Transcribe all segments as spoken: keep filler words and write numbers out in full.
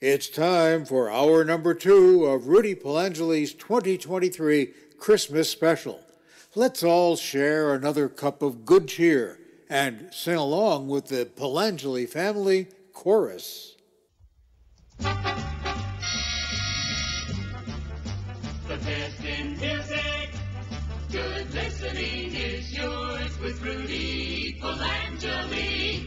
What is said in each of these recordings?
It's time for hour number two of Rudy Polangeli's twenty twenty-three Christmas special. Let's all share another cup of good cheer and sing along with the Polangeli Family Chorus. The best in music, good listening is yours with Rudy Polangeli.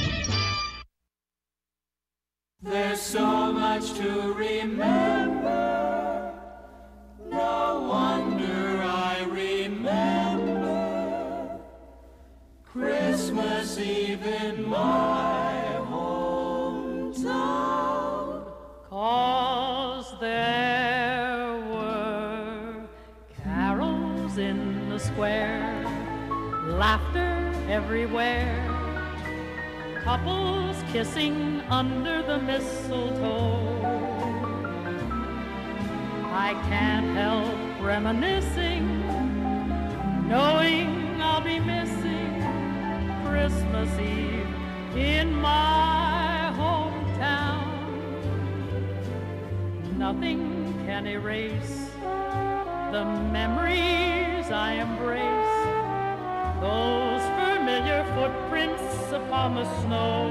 There's so much to remember, no wonder I remember Christmas Eve in my hometown. 'Cause there were carols in the square, laughter everywhere, couples kissing under the mistletoe. I can't help reminiscing, knowing I'll be missing Christmas Eve in my hometown. Nothing can erase the memories I embrace, those familiar footprints upon the snow.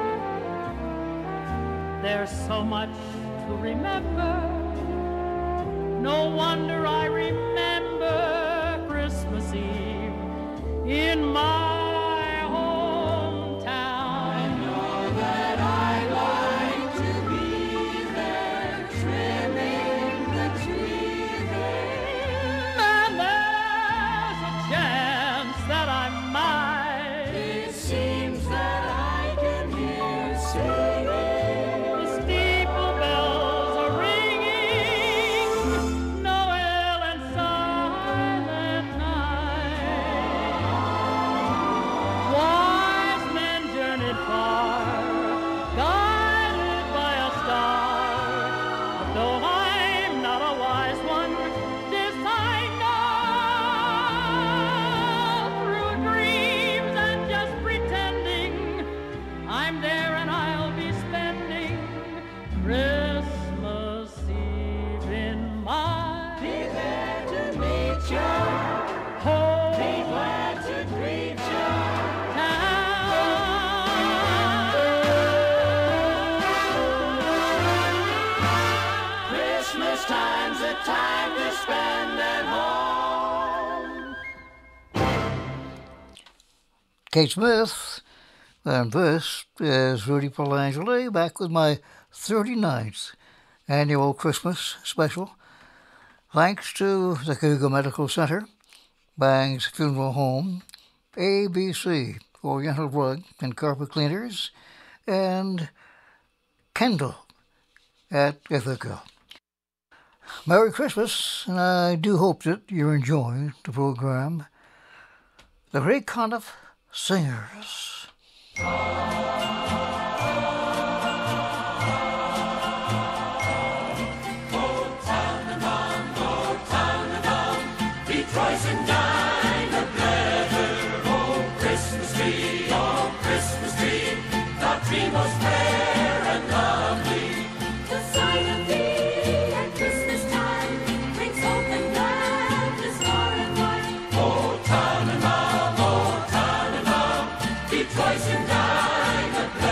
There's so much to remember, no wonder I remember Christmas Eve in my hometown. I know that I like to be there, trimming the tree there. And there's a chance that I might. It seems that I can hear singing. The steeple bells are ringing, Noel and Silent Night. Wise men journeyed far, guided by a star. But though I'm not a wise one, this I know. Through dreams and just pretending, I'm there and I'll be spending Christmas Eve in my Be there to meet you, home be glad to greet you. Christmas time's a time to spend at home. Kate Smith, and this is Rudy Polangeli back with my thirty-ninth annual Christmas special. Thanks to the Cayuga Medical Center, Bangs Funeral Home, A B C, Oriental Rug and Carpet Cleaners, and Kendall at Ithaca. Merry Christmas, and I do hope that you're enjoying the program. The Ray Conniff Singers. Rejoice and dine together. Oh, Christmas tree, oh, Christmas tree, the tree most fair and lovely. The sight of thee at Christmas time brings hope and gladness far and wide. Oh, Tannenbaum, oh, Tannenbaum, rejoice and dine together.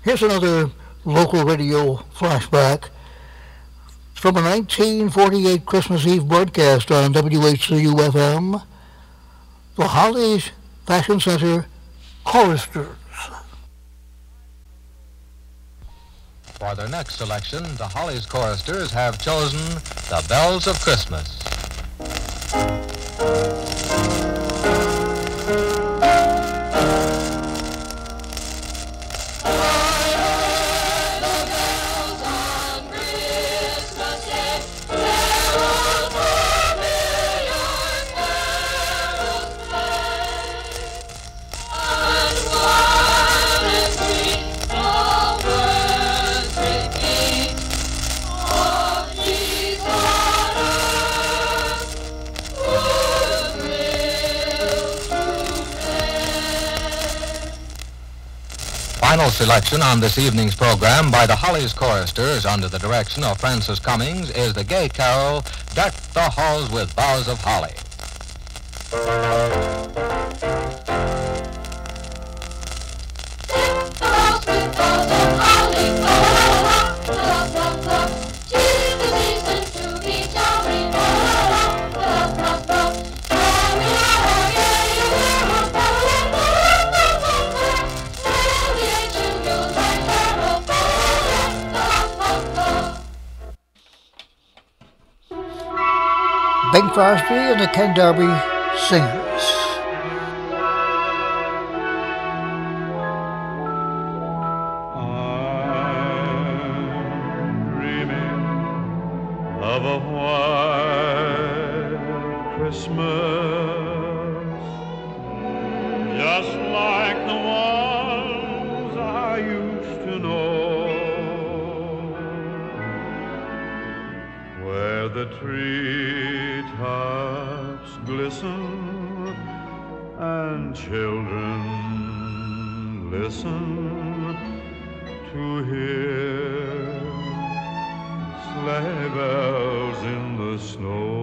Here's another local radio flashback from a nineteen forty-eight Christmas Eve broadcast on W H C U F M, the Hollies Fashion Center Choristers. For their next selection, the Hollies Choristers have chosen The Bells of Christmas. Final selection on this evening's program by the Hollies Choristers under the direction of Francis Cummings is the gay carol, Deck the Halls with Boughs of Holly. Bing Crosby and the Ken Darby Singers. I'm dreaming of a white Christmas, just like the ones I used to know, where the treetops glisten and children listen to hear sleigh bells in the snow.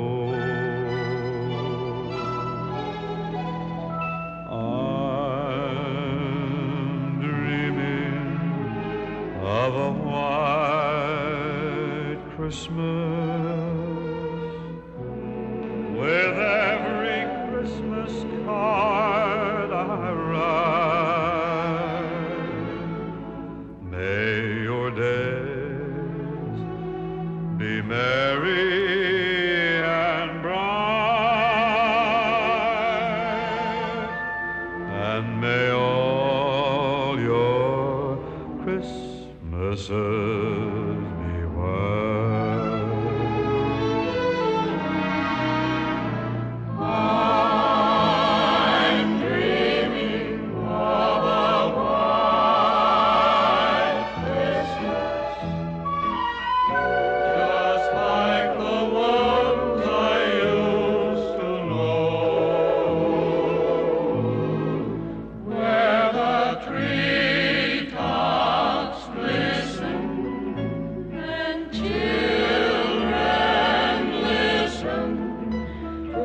I'm dreaming of a white Christmas, with every Christmas card I write. May your days be merry and bright, and may all your Christmases be white. I'm dreaming of a white Christmas, just like the ones I used to know, where the treetops glisten and children listen to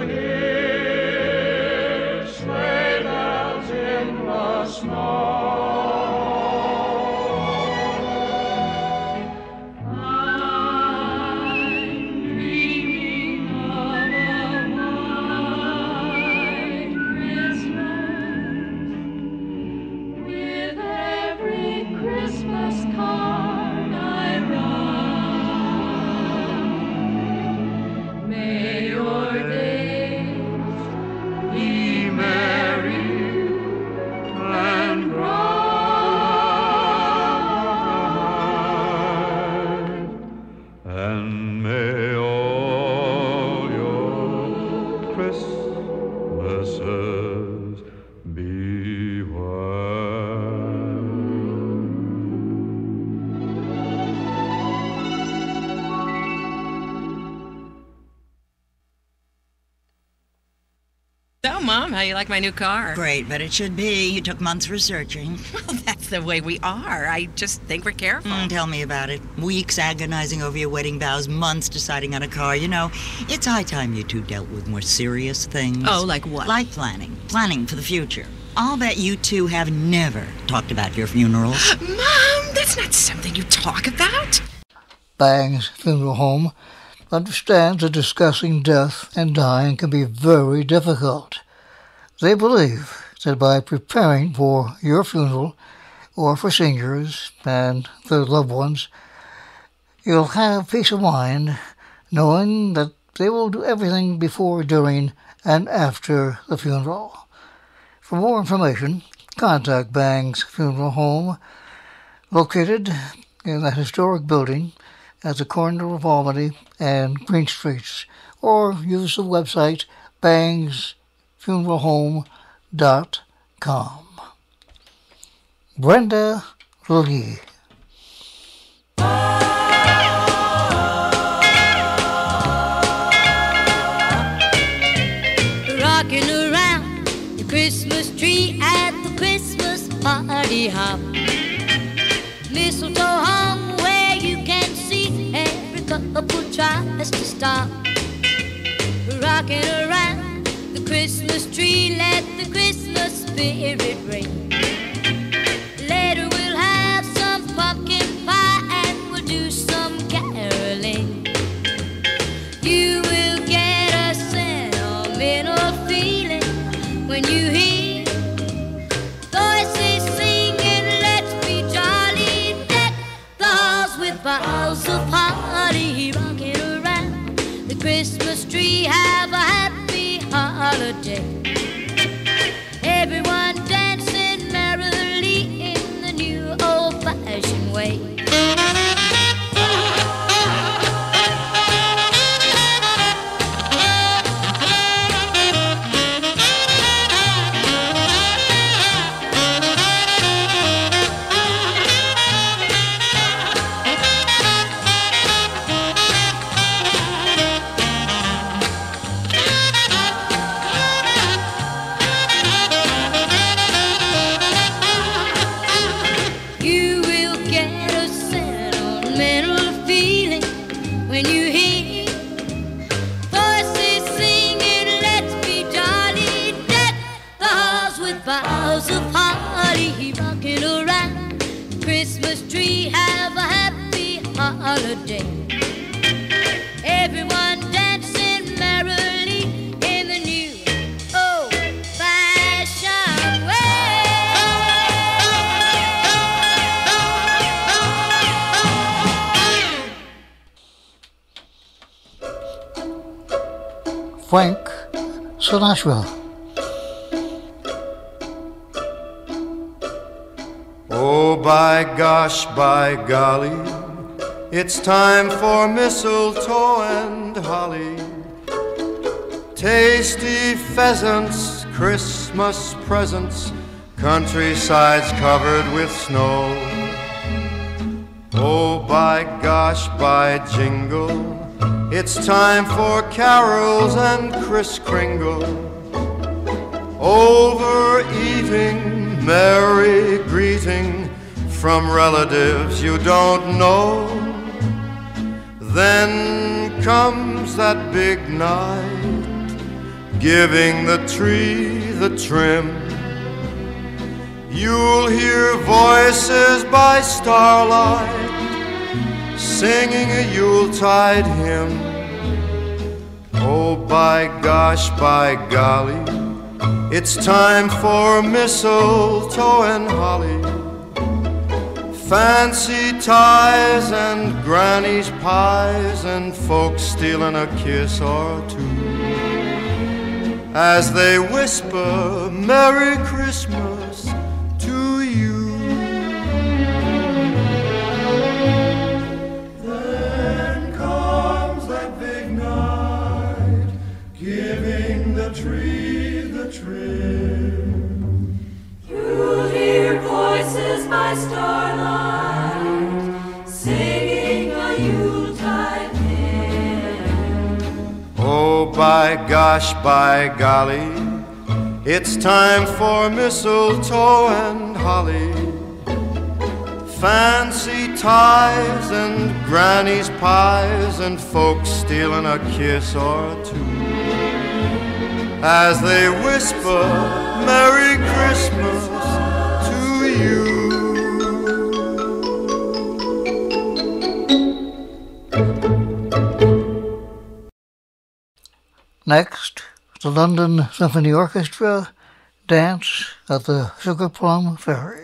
hear sleigh bells in the snow. I'm dreaming of a white Christmas, with every Christmas card I write. May your days be merry and bright, and may all your Christmases be white. So, Mom, how you like my new car? Great, but it should be. You took months researching. Well, that's the way we are. I just think we're careful. Mm, tell me about it. Weeks agonizing over your wedding vows, months deciding on a car. You know, it's high time you two dealt with more serious things. Oh, like what? Life planning. Planning for the future. I'll bet you two have never talked about your funerals. Mom! not something you talk about. Bang's Funeral Home understands that discussing death and dying can be very difficult. They believe that by preparing for your funeral or for seniors and their loved ones, you'll have peace of mind knowing that they will do everything before, during, and after the funeral. For more information, contact Bang's Funeral Home, located in that historic building at the corner of Albany and Green Streets, or use the website bangs funeral home dot com. Brenda Lee. Rocking around the Christmas tree at the Christmas party hop. Mistletoe hung where you can see every couple tries to stop. Rocking around the Christmas tree, let the Christmas spirit ring. Later we'll have some pumpkin pie and we'll do some caroling. You will get a sentimental feeling when you hear voices singing, let's be jolly, deck the halls with boughs of holly. Rocking around the Christmas tree, have a happy holiday. Everyone dancing merrily in the new old-fashioned way. You will get a sentimental feeling when you hear voices singing, let's be jolly, deck the halls with boughs of holly. Rocking around the Christmas tree, have a happy holiday. Everyone dancing merrily in the new old-fashioned way. Frank Sinatra. Oh, by gosh, by golly, it's time for mistletoe and holly. Tasty pheasants, Christmas presents, countrysides covered with snow. Oh, by gosh, by jingle, it's time for carols and Kris Kringle. Overeating, merry greeting from relatives you don't know. Then comes that big night, giving the tree the trim. You'll hear voices by starlight, singing a Yuletide hymn. Oh, by gosh, by golly, it's time for mistletoe and holly. Fancy ties and granny's pies and folks stealing a kiss or two as they whisper Merry Christmas to you. Then comes that big night, giving the tree the trim. You'll hear voices by starlight, singing a Yuletide hymn. Oh, by gosh, by golly, it's time for mistletoe and holly. Fancy ties and granny's pies and folks stealing a kiss or two as they whisper Merry Christmas to you. Next, the London Symphony Orchestra dance at the Sugar Plum Ferry.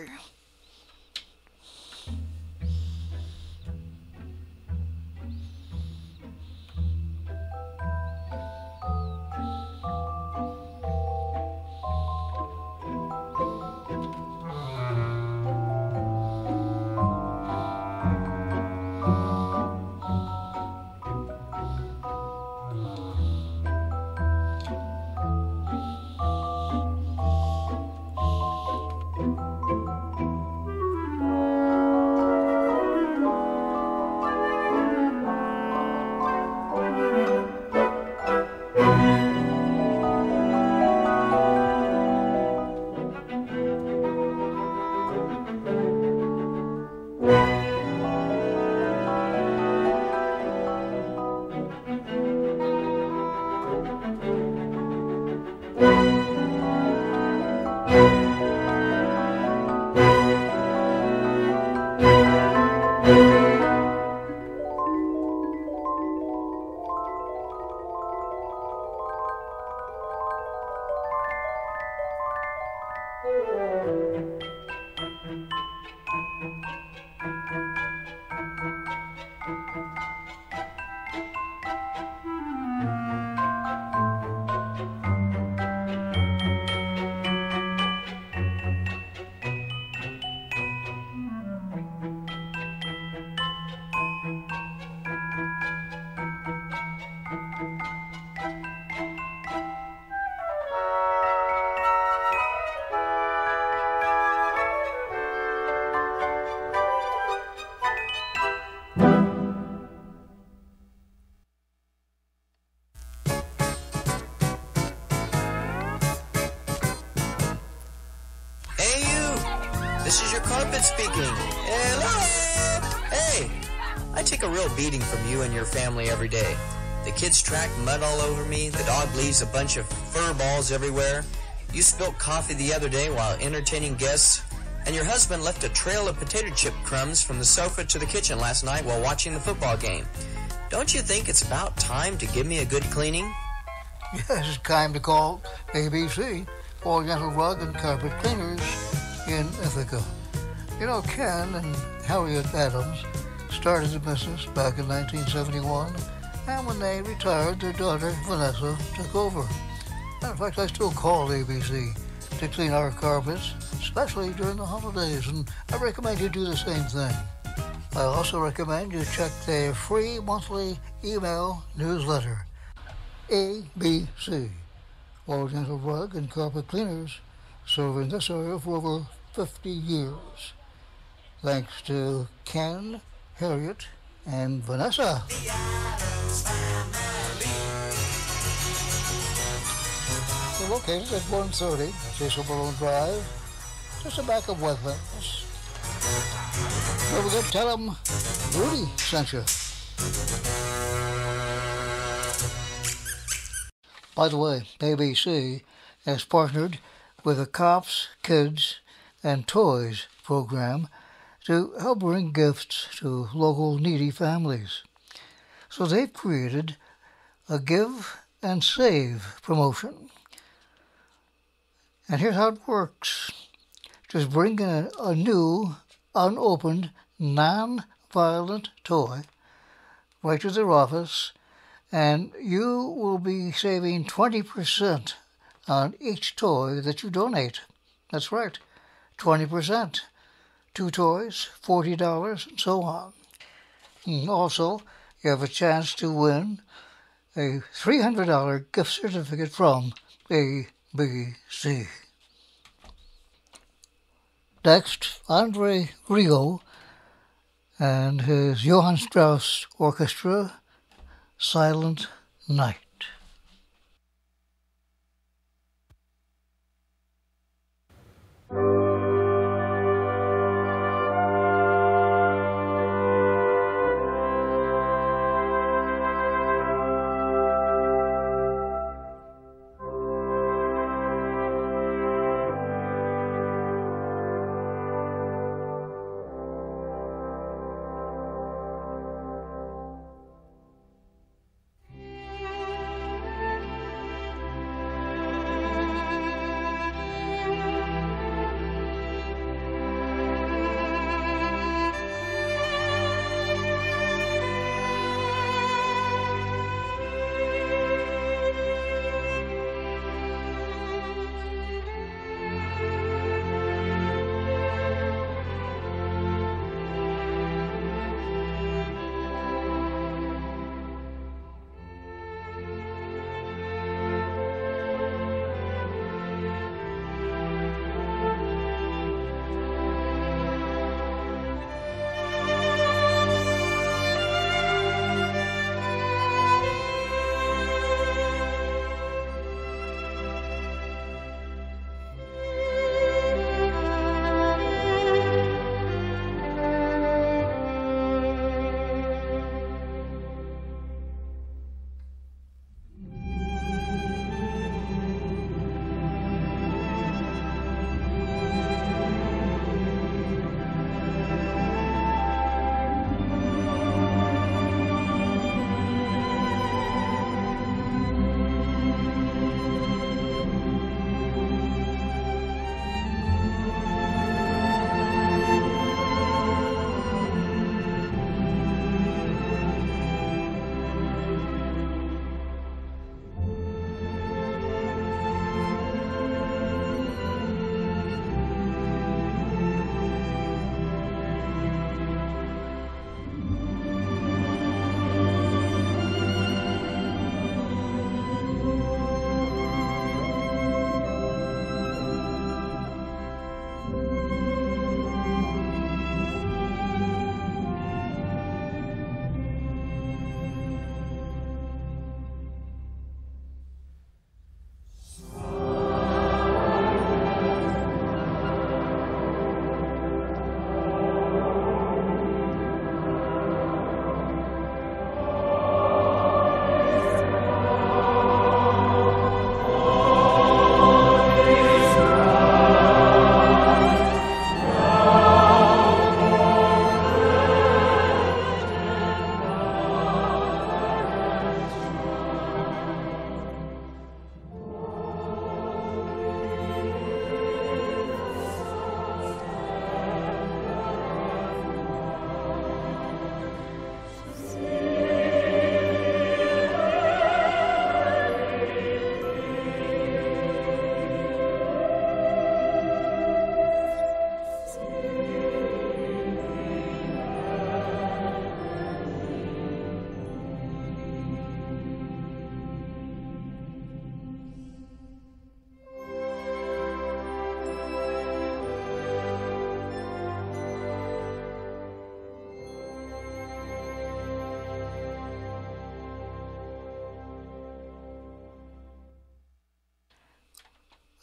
This is your carpet speaking. Hello! Hey! I take a real beating from you and your family every day. The kids track mud all over me, the dog leaves a bunch of fur balls everywhere, you spilt coffee the other day while entertaining guests, and your husband left a trail of potato chip crumbs from the sofa to the kitchen last night while watching the football game. Don't you think it's about time to give me a good cleaning? Yes, it's time to call A B C, Oriental Rug and Carpet Cleaners in Ithaca. You know, Ken and Harriet Adams started the business back in nineteen seventy-one, and when they retired, their daughter, Vanessa, took over. And in fact, I still call A B C to clean our carpets, especially during the holidays, and I recommend you do the same thing. I also recommend you check their free monthly email newsletter. A B C, Oriental Rug and Carpet Cleaners, serving this area for over fifty years. Thanks to Ken, Harriet, and Vanessa. We're located at one thirty Cecil Balloon Drive, just the back of Wetlands. Don't forget to tell them Rudy sent you. By the way, A B C has partnered with the Cops, Kids, and Toys program to help bring gifts to local needy families. So they've created a Give and Save promotion. And here's how it works. Just bring in a, a new, unopened, non-violent toy right to their office, and you will be saving twenty percent on each toy that you donate. That's right, twenty percent. Two toys, forty dollars, and so on. And also, you have a chance to win a three hundred dollars gift certificate from A B C. Next, Andre Rieu and his Johann Strauss Orchestra, Silent Night.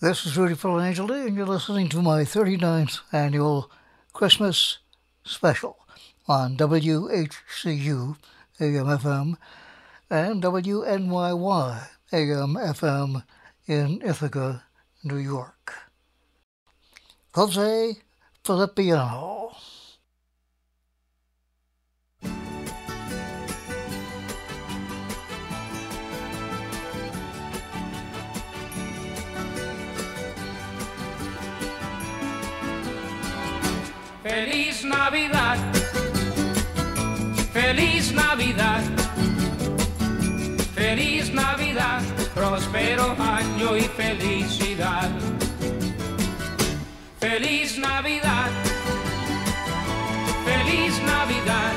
This is Rudy Polangeli, and you're listening to my thirty-ninth annual Christmas special on W H C U A M F M and W N Y Y A M F M in Ithaca, New York. Jose Feliciano. Feliz Navidad, Feliz Navidad, Feliz Navidad, próspero año y felicidad. Feliz Navidad, Feliz Navidad,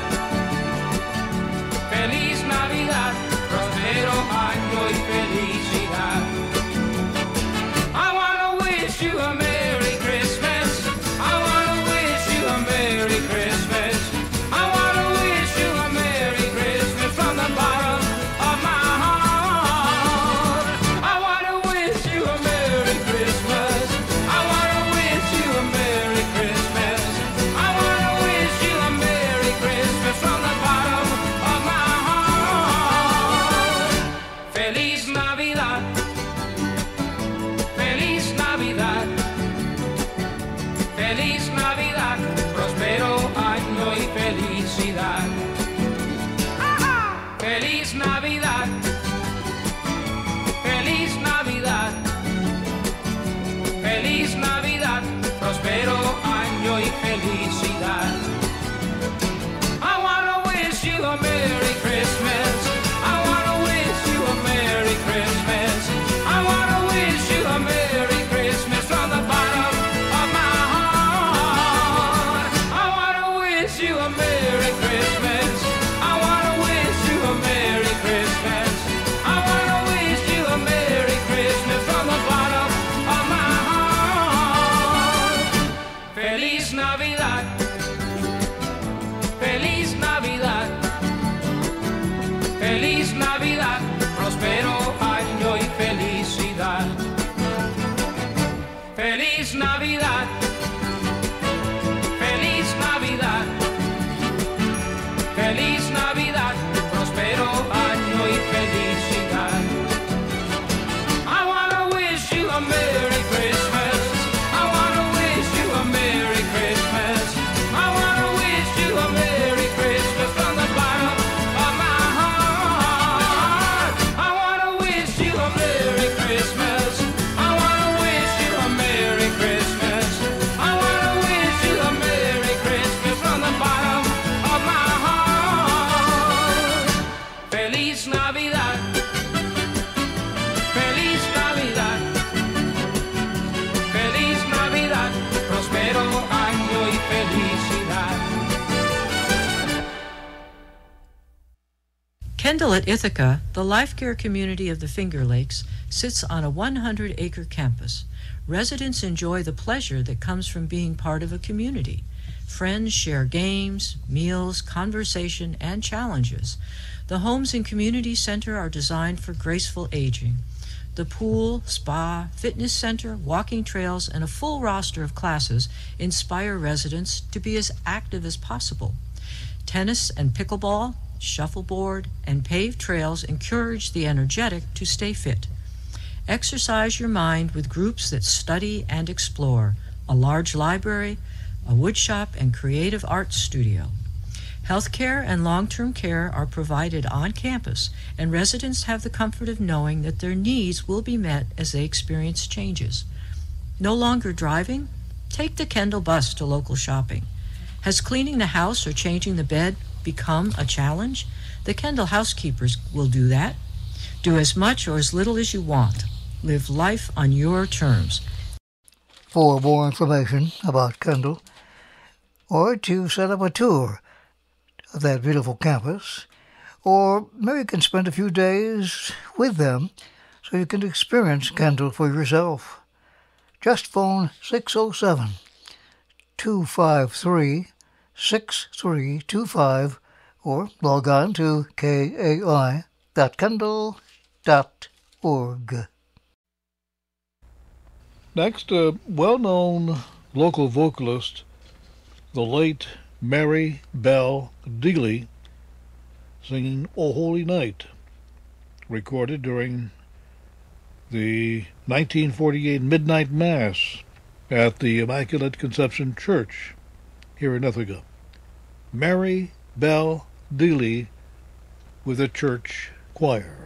Feliz Navidad, próspero año y felicidad. I wanna wish you a Merry Christmas. I wanna wish you a Merry Christmas. I wanna wish you a Merry Christmas from the bottom of my heart. I wanna wish you a Merry Christmas. I wanna wish you a Merry Christmas. I wanna wish you a Merry Christmas from the bottom of my heart. Feliz Navidad. Feliz Navidad. Feliz Navidad, próspero año y felicidad. Feliz Navidad, Feliz Navidad, Feliz Navidad, próspero año y felicidad. I wanna wish you a Merry Christmas. I wanna wish you a Merry Christmas. I wanna wish you a Merry Christmas from the bottom of my heart. I wanna wish you a Merry Christmas. I wanna wish you a Merry Christmas. I wanna wish you a Merry Christmas from the bottom of my heart. Feliz Navidad. Feliz Navidad. Feliz Navidad. Próspero año y felicidad. Feliz Navidad. Feliz Navidad. Feliz Navidad. Próspero año y felicidad. I wanna wish you a Merry Christmas. I wanna wish you a Merry Christmas. I wanna wish you a Merry Christmas from the bottom of my heart. I wanna wish you a Merry Christmas. I wanna wish you a Merry Christmas. I wanna wish you a Merry Christmas from the bottom of my heart. Feliz Navidad. Feliz Navidad. Feliz Navidad. Próspero año y felicidad. Kendall at Ithaca, the life care community of the Finger Lakes, sits on a one hundred acre campus. Residents enjoy the pleasure that comes from being part of a community. Friends share games, meals, conversation, and challenges. The homes and community center are designed for graceful aging. The pool, spa, fitness center, walking trails, and a full roster of classes inspire residents to be as active as possible. Tennis and pickleball, shuffleboard, and paved trails encourage the energetic to stay fit. Exercise your mind with groups that study and explore, a large library, a woodshop, and creative arts studio. Healthcare and long-term care are provided on campus, and residents have the comfort of knowing that their needs will be met as they experience changes. No longer driving? Take the Kendall bus to local shopping. Has cleaning the house or changing the bed become a challenge? The Kendall housekeepers will do that. Do as much or as little as you want. Live life on your terms. For more information about Kendall, or to set up a tour of that beautiful campus, or maybe you can spend a few days with them so you can experience Kendall for yourself. Just phone six oh seven, two five three, six three two five or log on to K A I dot kendall dot org. Next, a well-known local vocalist, the late Mary Belle Deely, singing O Holy Night, recorded during the nineteen forty-eight Midnight Mass at the Immaculate Conception Church here in Ithaca. Mary Belle Deely with a church choir.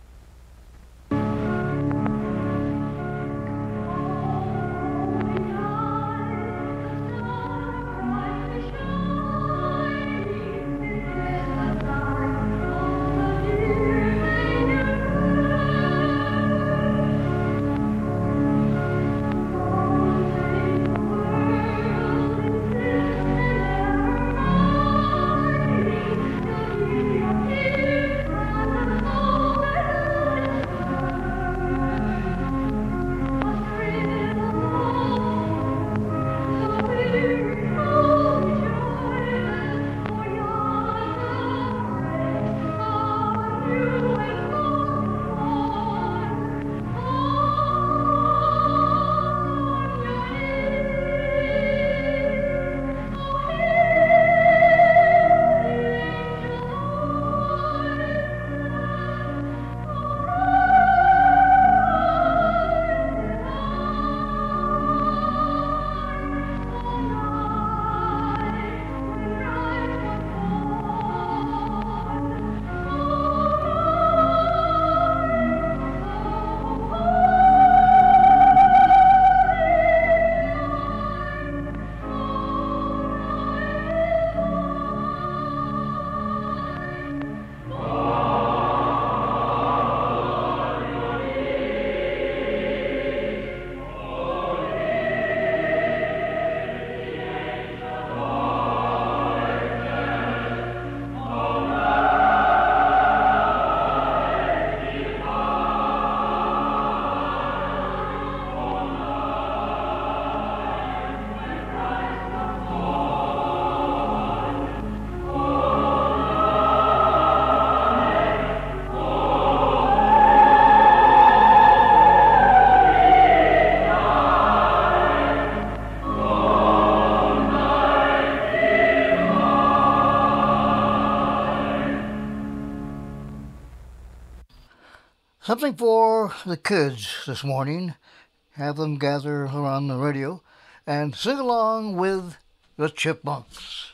Something for the kids this morning. Have them gather around the radio and sing along with the Chipmunks.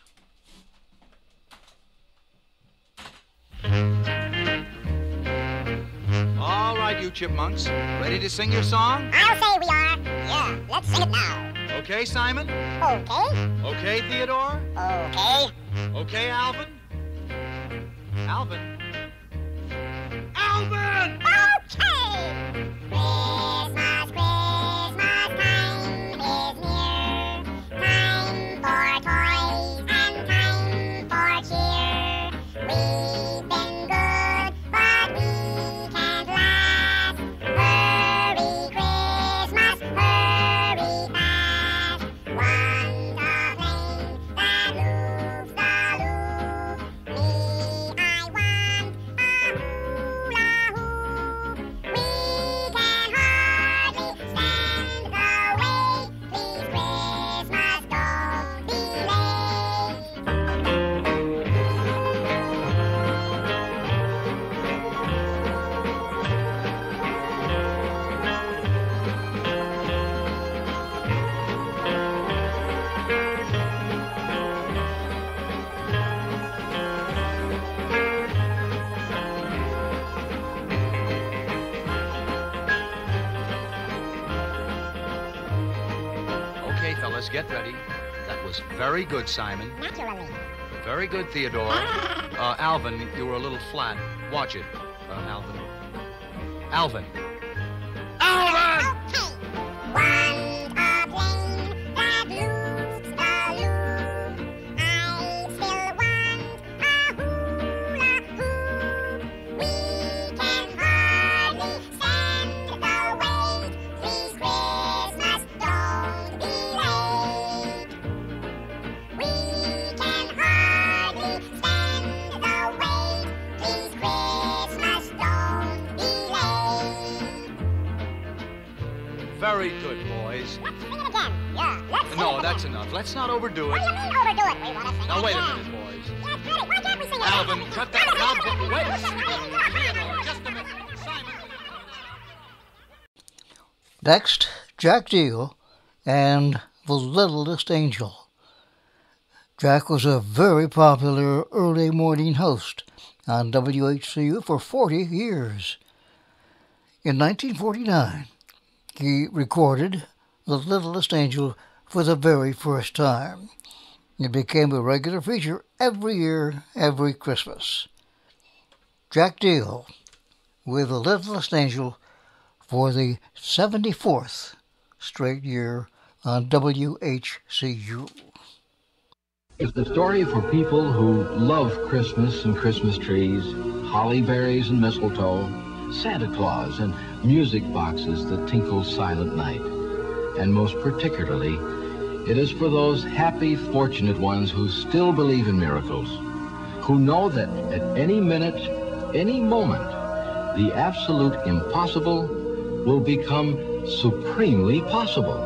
All right, you Chipmunks. Ready to sing your song? I'll say we are. Yeah, let's sing it now. Okay, Simon? Okay. Okay, Theodore? Okay. Okay, Alvin? Alvin? Alvin! Okay! Christmas, Christmas time is near. Time for toys and time for cheer. We've been good, but we can't last. Hurry, Christmas, hurry fast. One's a plane that moves the loop. Me, I want a hula hoop. We can hardly stand the wait. Please, Christmas, don't be Okay, fellas, get ready. That was very good, Simon. Naturally. Very good, Theodore. Uh, Alvin, you were a little flat. Watch it, uh, Alvin. Alvin. Alvin! One's a plane that loops the loop. I still want a hula hoop. We can hardly stand the wait. Please, Christmas, don't be late. We can hardly stand the wait. Please, Christmas, don't be late. That's enough. Let's not overdo it. What do you mean overdo it? We want to sing Now, it wait a again. minute, boys. Yeah, Freddie, why can't we sing it Alvin, again? cut that. Now, but wait. Theodore, Just a minute. Simon. Next, Jack Deal and The Littlest Angel. Jack was a very popular early morning host on W H C U for forty years. In nineteen forty-nine, he recorded The Littlest Angel for the very first time. It became a regular feature every year, every Christmas. Jack Deal with The Littlest Angel for the seventy-fourth straight year on W H C U. It's the story for people who love Christmas and Christmas trees, holly berries and mistletoe, Santa Claus and music boxes that tinkle silent night. And most particularly, it is for those happy, fortunate ones who still believe in miracles, who know that at any minute, any moment, the absolute impossible will become supremely possible.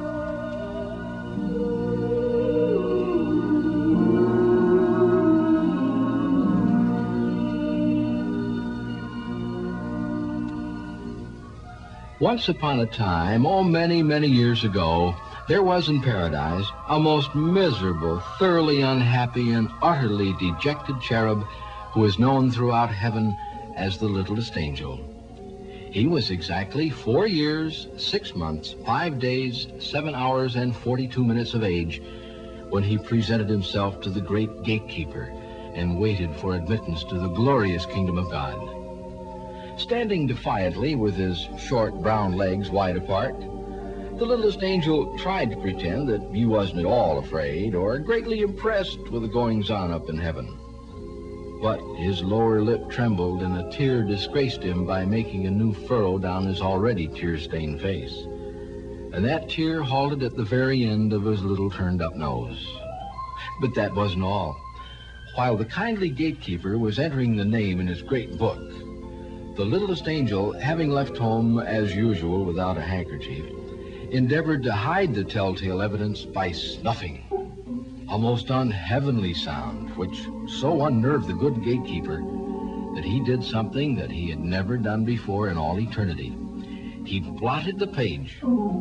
Once upon a time, oh, many, many years ago, there was in paradise a most miserable, thoroughly unhappy, and utterly dejected cherub who is known throughout heaven as the littlest angel. He was exactly four years, six months, five days, seven hours, and forty-two minutes of age when he presented himself to the great gatekeeper and waited for admittance to the glorious kingdom of God. Standing defiantly with his short brown legs wide apart, the littlest angel tried to pretend that he wasn't at all afraid or greatly impressed with the goings-on up in heaven. But his lower lip trembled and a tear disgraced him by making a new furrow down his already tear-stained face. And that tear halted at the very end of his little turned-up nose. But that wasn't all. While the kindly gatekeeper was entering the name in his great book, the littlest angel, having left home as usual without a handkerchief, endeavored to hide the telltale evidence by snuffing. A most unheavenly sound, which so unnerved the good gatekeeper that he did something that he had never done before in all eternity. He blotted the page.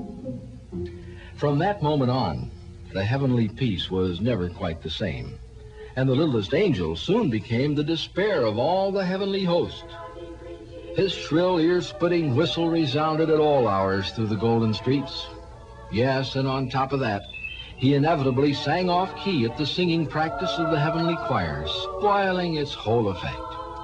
From that moment on, the heavenly peace was never quite the same, and the littlest angel soon became the despair of all the heavenly host. His shrill, ear-splitting whistle resounded at all hours through the golden streets. Yes, and on top of that, he inevitably sang off key at the singing practice of the heavenly choir, spoiling its whole effect.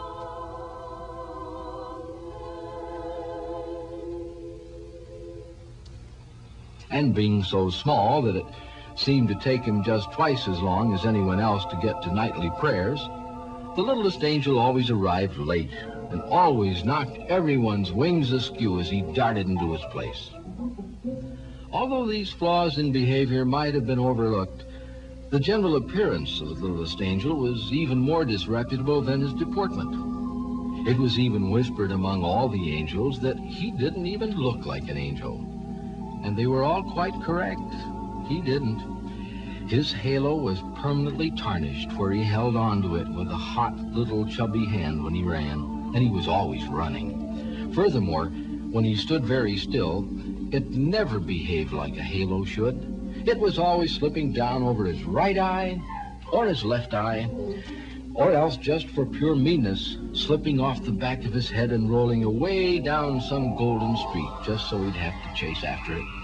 And being so small that it seemed to take him just twice as long as anyone else to get to nightly prayers, the littlest angel always arrived late and always knocked everyone's wings askew as he darted into his place. Although these flaws in behavior might have been overlooked, the general appearance of the littlest angel was even more disreputable than his deportment. It was even whispered among all the angels that he didn't even look like an angel. And they were all quite correct. He didn't. His halo was permanently tarnished where he held onto it with a hot little chubby hand when he ran. And he was always running. Furthermore, when he stood very still, it never behaved like a halo should. It was always slipping down over his right eye, or his left eye, or else just for pure meanness, slipping off the back of his head and rolling away down some golden street, just so he'd have to chase after it.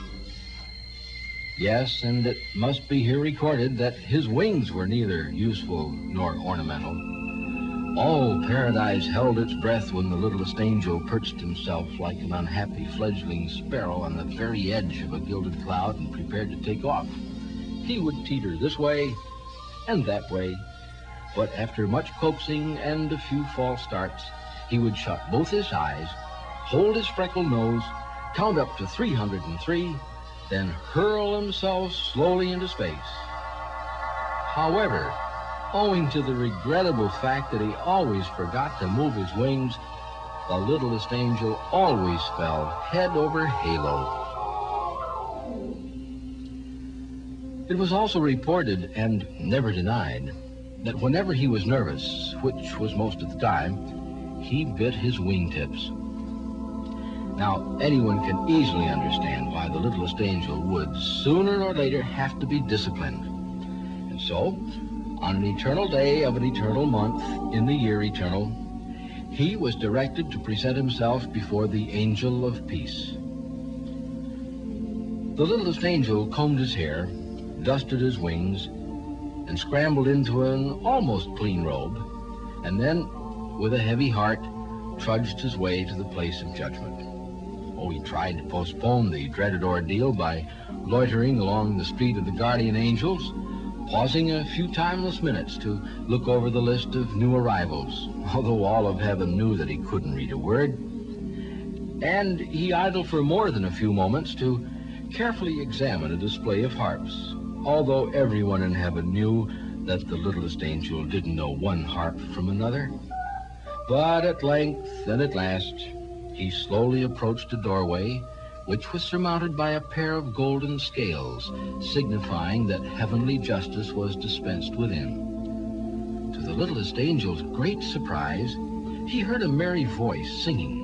Yes, and it must be here recorded that his wings were neither useful nor ornamental. All paradise held its breath when the littlest angel perched himself like an unhappy fledgling sparrow on the very edge of a gilded cloud and prepared to take off. He would teeter this way and that way, but after much coaxing and a few false starts, he would shut both his eyes, hold his freckled nose, count up to three hundred three, then hurl himself slowly into space. However, owing to the regrettable fact that he always forgot to move his wings, the littlest angel always fell head over halo. It was also reported, and never denied, that whenever he was nervous, which was most of the time, he bit his wingtips. Now, anyone can easily understand why the littlest angel would, sooner or later, have to be disciplined. And so, on an eternal day of an eternal month, in the year eternal, he was directed to present himself before the angel of peace. The littlest angel combed his hair, dusted his wings, and scrambled into an almost clean robe, and then, with a heavy heart, trudged his way to the place of judgment. Oh, he tried to postpone the dreaded ordeal by loitering along the street of the guardian angels, pausing a few timeless minutes to look over the list of new arrivals, although all of heaven knew that he couldn't read a word. And he idled for more than a few moments to carefully examine a display of harps, although everyone in heaven knew that the littlest angel didn't know one harp from another. But at length and at last, he slowly approached a doorway which was surmounted by a pair of golden scales, signifying that heavenly justice was dispensed within. To the littlest angel's great surprise, he heard a merry voice singing.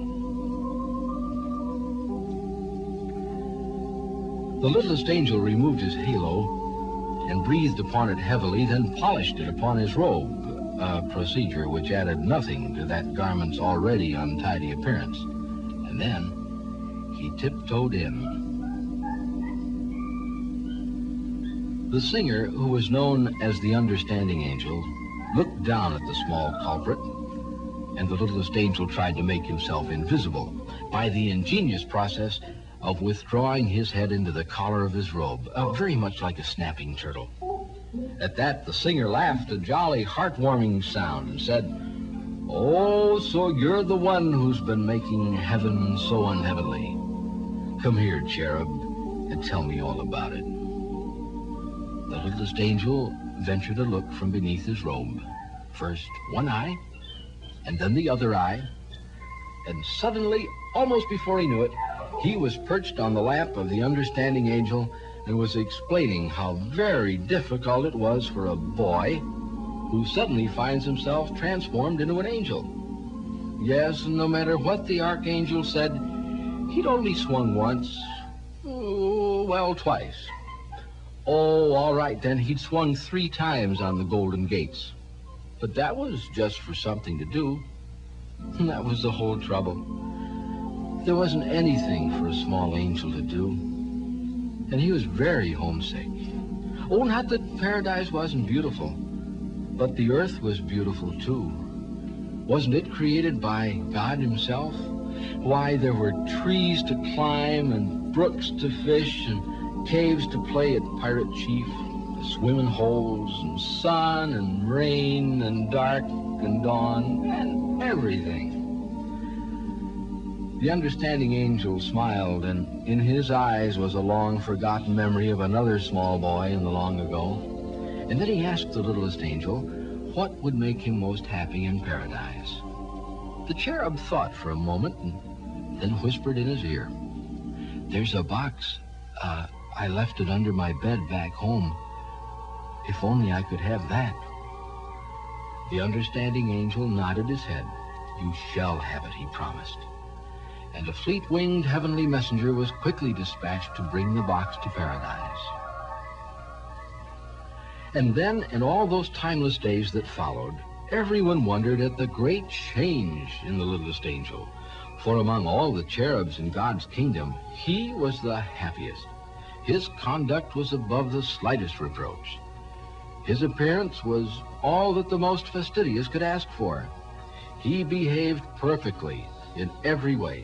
The littlest angel removed his halo and breathed upon it heavily, then polished it upon his robe, a procedure which added nothing to that garment's already untidy appearance. And then he tiptoed in. The singer, who was known as the understanding angel, looked down at the small culprit, and the littlest angel tried to make himself invisible by the ingenious process of withdrawing his head into the collar of his robe, uh, very much like a snapping turtle. At that, the singer laughed a jolly, heartwarming sound and said, "Oh, so you're the one who's been making heaven so unheavenly. Come here, cherub, and tell me all about it." The littlest angel ventured a look from beneath his robe. First one eye, and then the other eye, and suddenly, almost before he knew it, he was perched on the lap of the understanding angel and was explaining how very difficult it was for a boy who suddenly finds himself transformed into an angel. Yes, and no matter what the archangel said, he'd only swung once, oh, well, twice. Oh, all right, then he'd swung three times on the golden gates. But that was just for something to do. And that was the whole trouble. There wasn't anything for a small angel to do, and he was very homesick. Oh, not that paradise wasn't beautiful, but the earth was beautiful too. Wasn't it created by God himself? Why, there were trees to climb and brooks to fish and caves to play at Pirate Chief, swimming holes and sun and rain and dark and dawn and everything. The understanding angel smiled, and in his eyes was a long-forgotten memory of another small boy in the long ago. And then he asked the littlest angel what would make him most happy in paradise. The cherub thought for a moment and then whispered in his ear, "There's a box. Uh, I left it under my bed back home. If only I could have that." The understanding angel nodded his head. "You shall have it," he promised. And a fleet-winged heavenly messenger was quickly dispatched to bring the box to paradise. And then, in all those timeless days that followed, everyone wondered at the great change in the littlest angel. For among all the cherubs in God's kingdom, he was the happiest. His conduct was above the slightest reproach. His appearance was all that the most fastidious could ask for. He behaved perfectly in every way.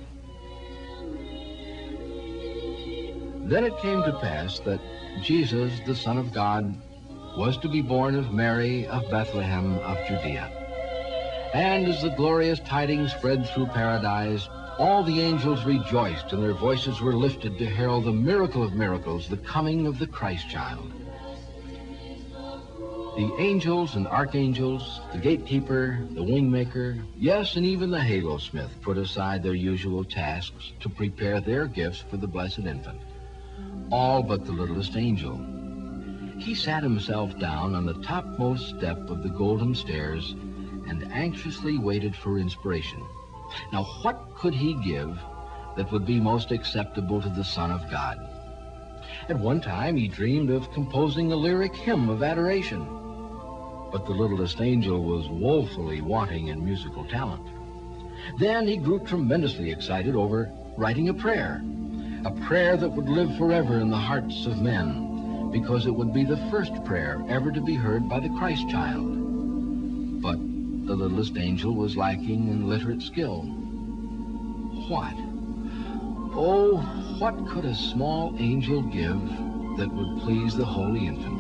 Then it came to pass that Jesus, the Son of God, was to be born of Mary of Bethlehem of Judea. And as the glorious tidings spread through paradise, all the angels rejoiced, and their voices were lifted to herald the miracle of miracles, the coming of the Christ child. The angels and archangels, the gatekeeper, the wingmaker, yes, and even the halo-smith put aside their usual tasks to prepare their gifts for the blessed infant. All but the littlest angel. he sat himself down on the topmost step of the golden stairs and anxiously waited for inspiration. Now, what could he give that would be most acceptable to the Son of God? At one time, he dreamed of composing a lyric hymn of adoration, but the littlest angel was woefully wanting in musical talent. Then he grew tremendously excited over writing a prayer, a prayer that would live forever in the hearts of men, because it would be the first prayer ever to be heard by the Christ child. But the littlest angel was lacking in literate skill. What? Oh, what could a small angel give that would please the Holy Infant?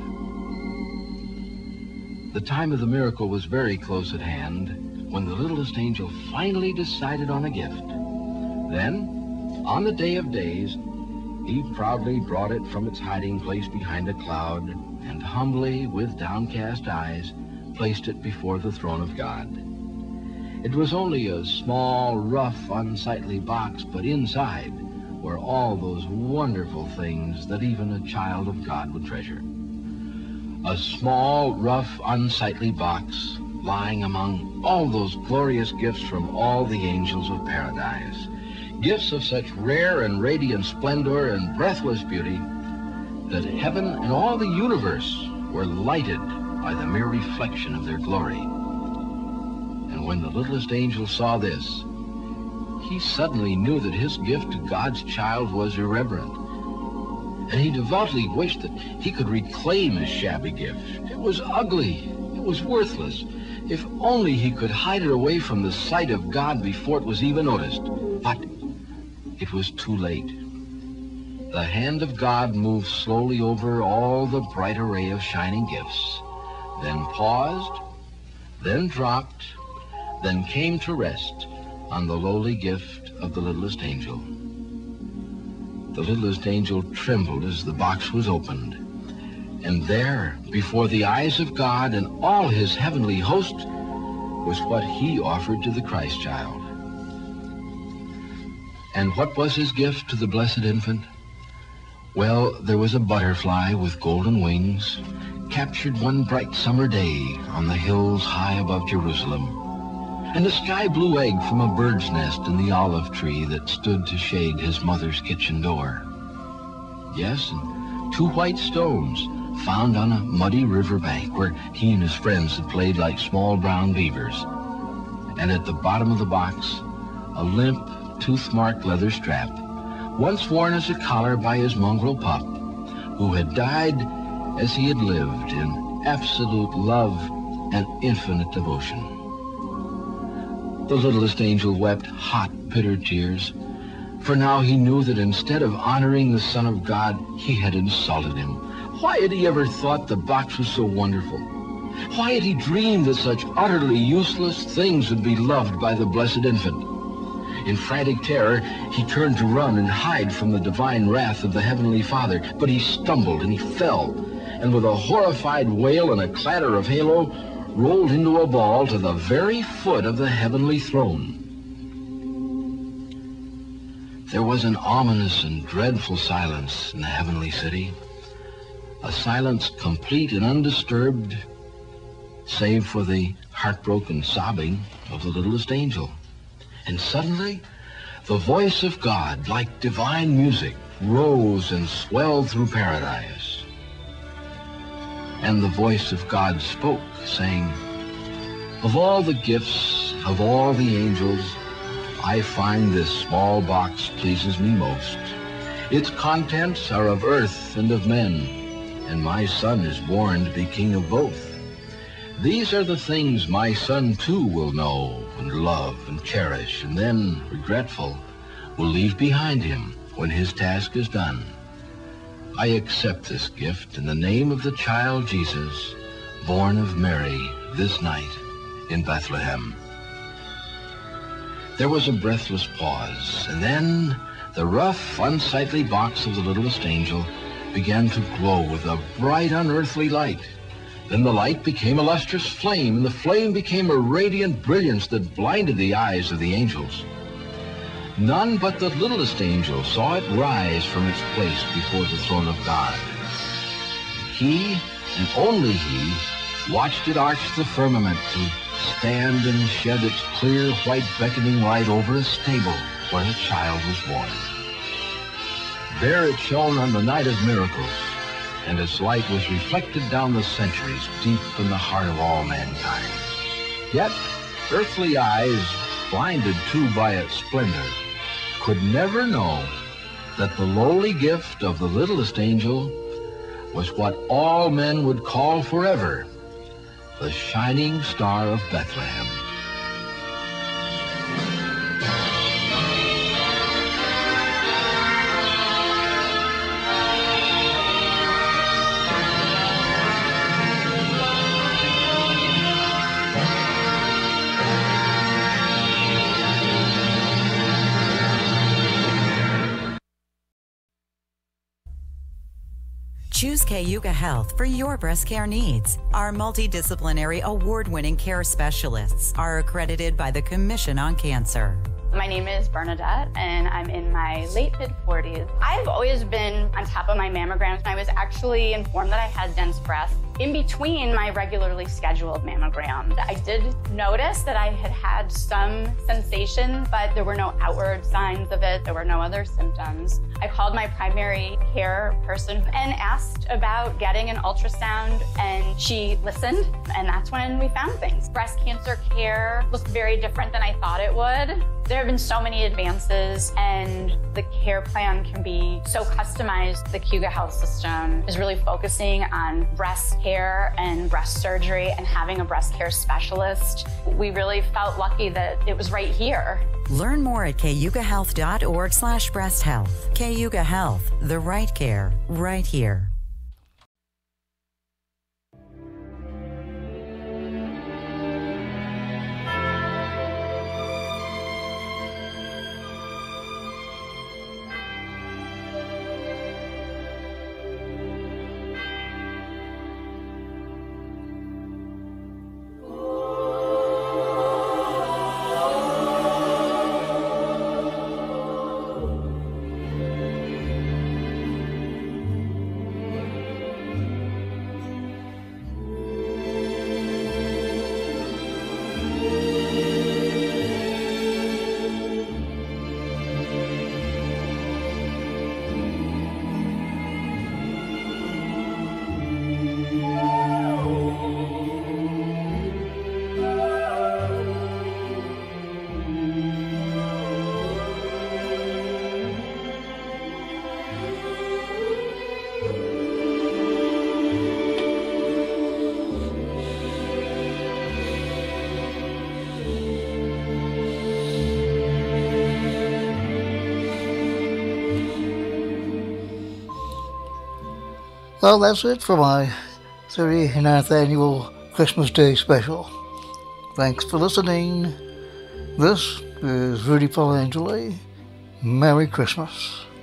The time of the miracle was very close at hand when the littlest angel finally decided on a gift. Then, on the day of days, he proudly brought it from its hiding place behind a cloud and humbly, with downcast eyes, placed it before the throne of God. It was only a small, rough, unsightly box, but inside were all those wonderful things that even a child of God would treasure. A small, rough, unsightly box lying among all those glorious gifts from all the angels of paradise. Gifts of such rare and radiant splendor and breathless beauty that heaven and all the universe were lighted by the mere reflection of their glory. And when the littlest angel saw this, he suddenly knew that his gift to God's child was irreverent. And he devoutly wished that he could reclaim his shabby gift. It was ugly. It was worthless. If only he could hide it away from the sight of God before it was even noticed. But it was too late. The hand of God moved slowly over all the bright array of shining gifts, then paused, then dropped, then came to rest on the lowly gift of the littlest angel. The littlest angel trembled as the box was opened, and there, before the eyes of God and all his heavenly host, was what he offered to the Christ child. And what was his gift to the blessed infant? Well, there was a butterfly with golden wings, captured one bright summer day on the hills high above Jerusalem, and a sky-blue egg from a bird's nest in the olive tree that stood to shade his mother's kitchen door. Yes, and two white stones found on a muddy riverbank where he and his friends had played like small brown beavers. And at the bottom of the box, a limp, tooth-marked leather strap, once worn as a collar by his mongrel pup, who had died as he had lived in absolute love and infinite devotion. The littlest angel wept hot, bitter tears, for now he knew that instead of honoring the Son of God, he had insulted him. Why had he ever thought the box was so wonderful? Why had he dreamed that such utterly useless things would be loved by the blessed infant? In frantic terror, he turned to run and hide from the divine wrath of the Heavenly Father, but he stumbled and he fell, and with a horrified wail and a clatter of halo, rolled into a ball to the very foot of the heavenly throne. There was an ominous and dreadful silence in the heavenly city, a silence complete and undisturbed, save for the heartbroken sobbing of the littlest angel. And suddenly, the voice of God, like divine music, rose and swelled through paradise. And the voice of God spoke, saying, "Of all the gifts of all the angels, I find this small box pleases me most. Its contents are of earth and of men, and my son is born to be king of both. These are the things my son too will know and love and cherish, and then, regretful, will leave behind him when his task is done. I accept this gift in the name of the child Jesus, born of Mary this night in Bethlehem." There was a breathless pause, and then the rough, unsightly box of the littlest angel began to glow with a bright, unearthly light. Then the light became a lustrous flame, and the flame became a radiant brilliance that blinded the eyes of the angels. None but the littlest angel saw it rise from its place before the throne of God. he, and only he, watched it arch the firmament to stand and shed its clear white beckoning light over a stable where a child was born. There it shone on the night of miracles, and its light was reflected down the centuries deep in the heart of all mankind. Yet, earthly eyes, blinded too by its splendor, could never know that the lowly gift of the littlest angel was what all men would call forever the shining star of Bethlehem. Choose Cayuga Health for your breast care needs. Our multidisciplinary award-winning care specialists are accredited by the Commission on Cancer. My name is Bernadette, and I'm in my late mid-forties. I've always been on top of my mammograms. I was actually informed that I had dense breasts in between my regularly scheduled mammogram. I did notice that I had had some sensation, but there were no outward signs of it. There were no other symptoms. I called my primary care person and asked about getting an ultrasound, and she listened, and that's when we found things. Breast cancer care looked very different than I thought it would. There have been so many advances, and the care plan can be so customized. The Cayuga Health System is really focusing on breast care and breast surgery and having a breast care specialist. We really felt lucky that it was right here. Learn more at cayuga health dot org slash breast health. Cayuga Health, the right care, right here. Well, that's it for my thirty-ninth annual Christmas Day special. Thanks for listening. This is Rudy Polangeli. Merry Christmas.